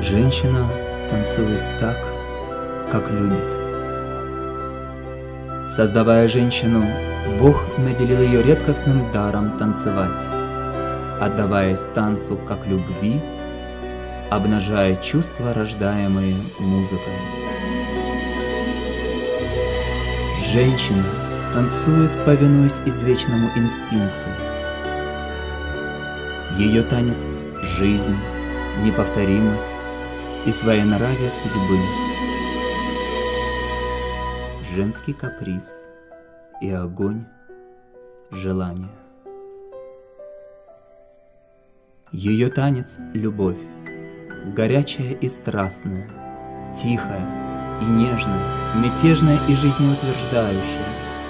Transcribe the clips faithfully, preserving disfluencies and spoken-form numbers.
Женщина танцует так, как любит. Создавая женщину, Бог наделил ее редкостным даром танцевать, отдаваясь танцу как любви, обнажая чувства, рождаемые музыкой. Женщина танцует, повинуясь извечному инстинкту. Ее танец — жизнь, неповторимость и своенравие судьбы, женский каприз и огонь желания. Ее танец — любовь, горячая и страстная, тихая и нежная, мятежная и жизнеутверждающая.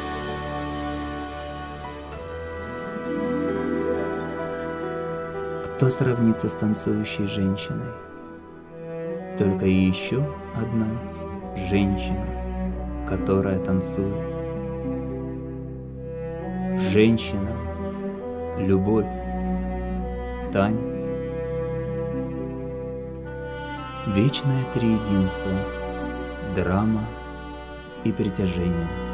Кто сравнится с танцующей женщиной? Только еще одна женщина, которая танцует. Женщина, любовь, танец. Вечное триединство, драма и притяжение.